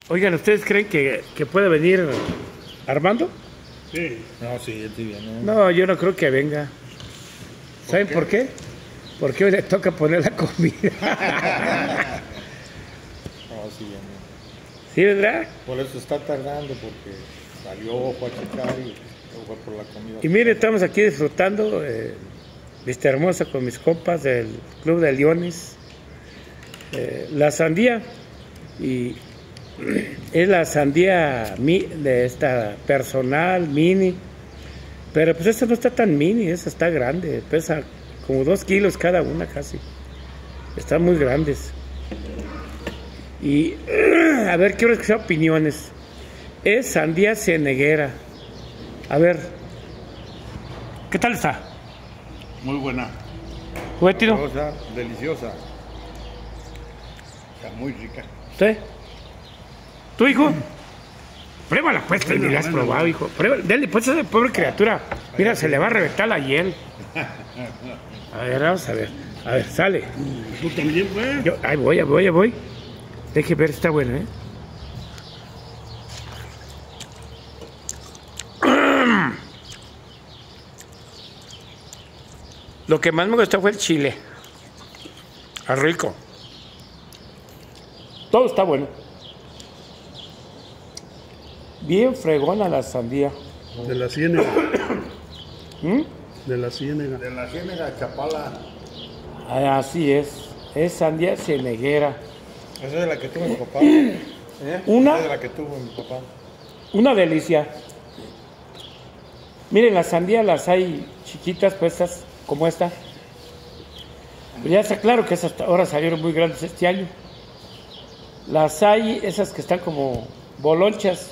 Oigan, ¿ustedes creen que puede venir Armando? Sí. No, sí, él sí viene. No, yo no creo que venga. ¿Saben por qué? Porque hoy le toca poner la comida. No, sí viene. ¿Sí vendrá? Por eso está tardando, porque salió, fue a checar y fue por la comida. Y mire, estamos aquí disfrutando Vista Hermosa con mis compas del Club de Leones. La sandía, y es la sandía de esta personal, mini, pero pues esta no está tan mini, esa está grande, pesa como 2 kilos cada una casi, están muy grandes. Y a ver, quiero escuchar opiniones. Es sandía cieneguera. A ver, ¿qué tal está? Muy buena. ¿Juguetino? Deliciosa. Está muy rica. ¿Usted? ¿Tu hijo? Pruébala, pues, ni la has probado, hijo. Pruébala. Dale, pues, esa pobre criatura. Mira, se le va a reventar la hiel. A ver, vamos a ver. A ver, sale. ¿Tú también, pues? Yo, ahí voy. Deje ver, está bueno, ¿eh? Lo que más me gustó fue el chile. Es rico. Todo está bueno. Bien fregona la sandía. De la Ciénega. ¿Mm? De la Ciénega. De la Ciénega de Chapala. Así es. Es sandía cieneguera. Esa es la que tuvo mi papá. Una, Esa es la que tuvo mi papá. una delicia. Miren, las sandías las hay chiquitas, pues estas, como esta. Pero ya está claro que esas ahora salieron muy grandes este año. Las hay, esas que están como bolonchas,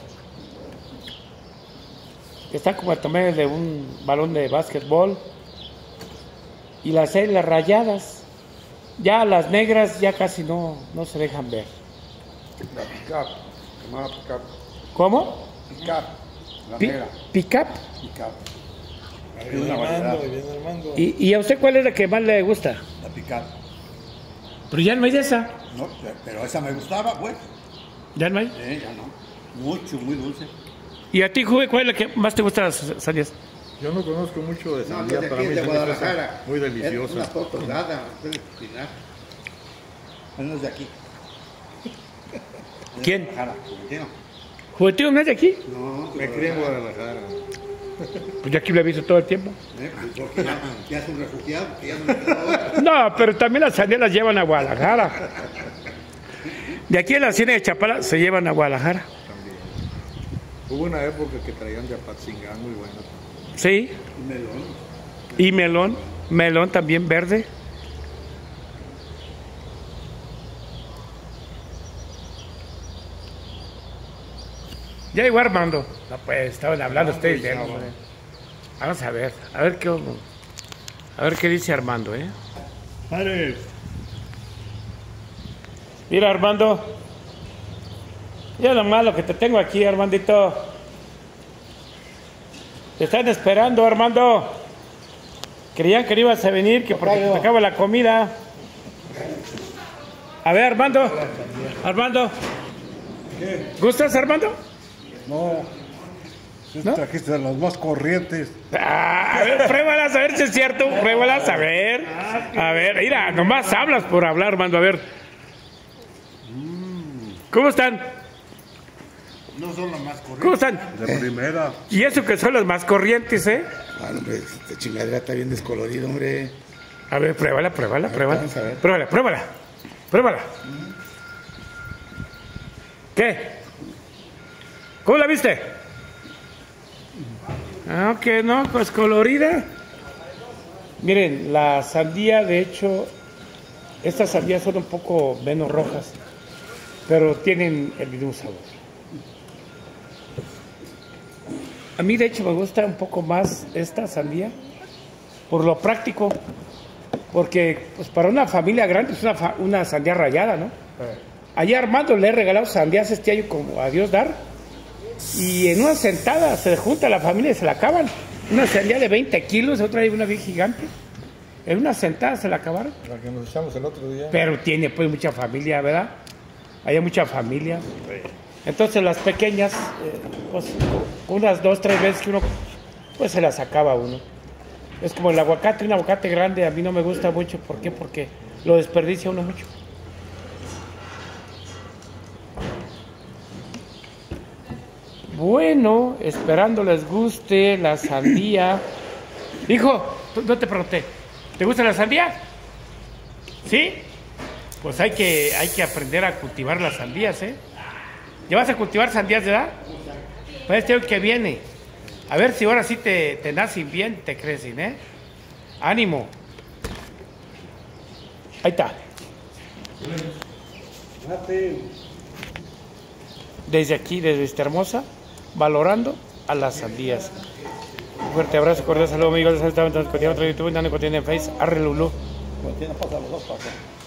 que están como el tamaño de un balón de básquetbol. Y las hay las rayadas. Ya las negras ya casi no se dejan ver. La pick-up. Llamada pick-up. ¿Cómo? Pick-up. La negra. Pick-up. Pick-up. Viene una variedad. Armando, viene Armando. ¿Y a usted cuál es la que más le gusta? La pick-up. Pero ya no hay de esa. No, pero esa me gustaba, pues. Ya no hay. Ya no. Mucho, muy dulce. ¿Y a ti, Juve, cuál es la que más te gusta de las sandías? Yo no conozco mucho de No, sandía, de para aquí, mí de se me hace Guadalajara. muy Es una deliciosa. foto dada, puedes opinar. No es de aquí. ¿Quién? Guadalajara, ¿entiendes? ¿Juventud no es de aquí? No, Me crié en Guadalajara. Pues yo aquí lo he visto todo el tiempo. Porque ya es un refugiado, que ya no le queda otra. No, pero también las sandías las llevan a Guadalajara. De aquí a la Ciénega de Chapala se llevan a Guadalajara. Hubo una época que traían de Apatzingán muy buenas. Sí. Melón. Y melón. Melón también verde. Ya llegó Armando. No, pues estaban hablando ustedes de él, hombre. Vamos a ver qué dice Armando, ¿eh? Padre, Mira, Armando. Ya lo malo que te tengo aquí, Armandito. Te están esperando, Armando. Creían que no ibas a venir, que porque te acaba la comida. A ver, Armando. Armando. ¿Gustas, Armando? no. ¿No? Trajiste a las más corrientes. A ver, pruébalas, a ver si es cierto. Pruébalas, a ver. A ver, mira, nomás hablas por hablar, Armando. A ver. ¿Cómo están? No son las más corrientes. ¿Cómo están? De primera. Y eso que son las más corrientes, ¿eh? Bueno, hombre, esta chingadera está bien descolorido, hombre. A ver, pruébala. vamos a ver. Pruébala. ¿Qué? ¿Cómo la viste? Ah, que no, pues colorida. Miren, la sandía, de hecho, estas sandías son un poco menos rojas, pero tienen el mismo sabor. A mí, de hecho, me gusta un poco más esta sandía por lo práctico, porque pues para una familia grande es una sandía rallada, ¿no? Allá a Armando le he regalado sandías este año como a Dios dar, y en una sentada se junta la familia y se la acaban. Una sandía de 20 kilos, otra una bien gigante. En una sentada se la acabaron. La que nos echamos el otro día. Pero tiene pues mucha familia, ¿verdad? Hay mucha familia. Entonces las pequeñas, pues unas 2, 3 veces que uno, pues se las acaba uno. Es como el aguacate, un aguacate grande a mí no me gusta mucho. ¿Por qué? Porque lo desperdicia uno mucho. Bueno, esperando les guste la sandía. Hijo, no te pregunté, ¿te gusta la sandía? ¿Sí? Pues hay que aprender a cultivar las sandías, ¿eh? ¿Ya vas a cultivar sandías de edad? Pues este año que viene. A ver si ahora sí te nacen bien, te crecen, ¿eh? Ánimo. Ahí está. Desde aquí, desde esta hermosa, valorando a las sandías. Un fuerte abrazo, cordial saludo, amigos. Estamos en YouTube, dando contenido en Face. Arre Lulú. Pues tiene pasa los dos pasos.